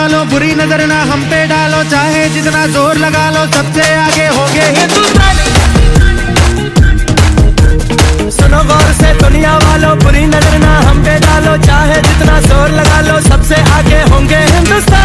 वालों बुरी नजर ना हम पे डालो, चाहे जितना जोर लगा लो सबसे आगे होंगे हिंदुस्तानी। सुनो गौर से दुनिया वालों, बुरी नजर ना हम पे डालो, चाहे जितना जोर लगा लो सबसे आगे होंगे हिंदुस्तानी।